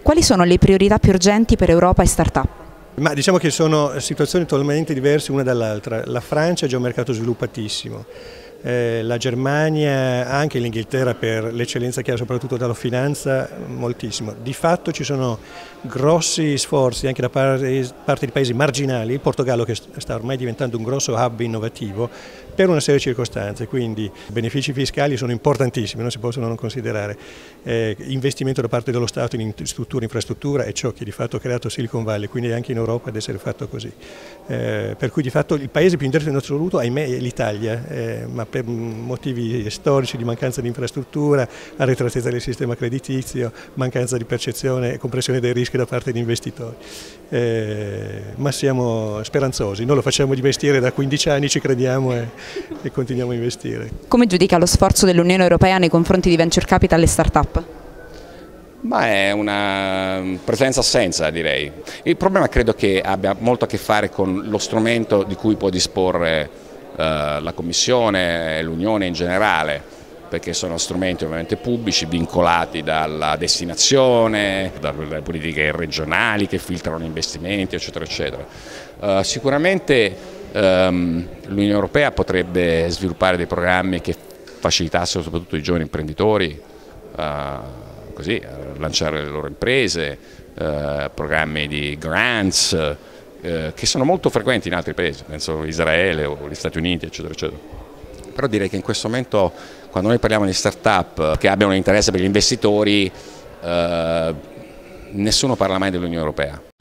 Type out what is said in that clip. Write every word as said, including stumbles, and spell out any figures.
quali sono le priorità più urgenti per Europa e Start-up? Ma diciamo che sono situazioni totalmente diverse una dall'altra. La Francia è già un mercato sviluppatissimo, eh, la Germania, anche l'Inghilterra per l'eccellenza che ha soprattutto dalla finanza, moltissimo. Di fatto ci sono grossi sforzi anche da parte, parte di paesi marginali, il Portogallo che sta ormai diventando un grosso hub innovativo per una serie di circostanze, quindi i benefici fiscali sono importantissimi, non si possono non considerare. Eh, investimento da parte dello Stato in struttura e infrastruttura è ciò che di fatto ha creato Silicon Valley, quindi anche in Europa deve essere fatto così. Eh, per cui di fatto il paese più interessante in assoluto, ahimè, è l'Italia, eh, ma per motivi storici di mancanza di infrastruttura, arretratezza del sistema creditizio, mancanza di percezione e compressione dei rischi da parte di investitori. Eh, ma siamo speranzosi, noi lo facciamo di mestiere da quindici anni, ci crediamo e, e continuiamo a investire. Come giudica lo sforzo dell'Unione Europea nei confronti di venture capital e start-up? Ma è una presenza-assenza, direi. Il problema credo che abbia molto a che fare con lo strumento di cui può disporre eh, la Commissione e l'Unione in generale, perché sono strumenti ovviamente pubblici vincolati dalla destinazione, dalle politiche regionali che filtrano investimenti, eccetera, eccetera. Uh, sicuramente um, l'Unione Europea potrebbe sviluppare dei programmi che facilitassero soprattutto i giovani imprenditori uh, così, a lanciare le loro imprese, uh, programmi di grants uh, che sono molto frequenti in altri paesi, penso Israele o gli Stati Uniti, eccetera, eccetera. Però direi che in questo momento, quando noi parliamo di start-up che abbiano un interesse per gli investitori, eh, nessuno parla mai dell'Unione Europea.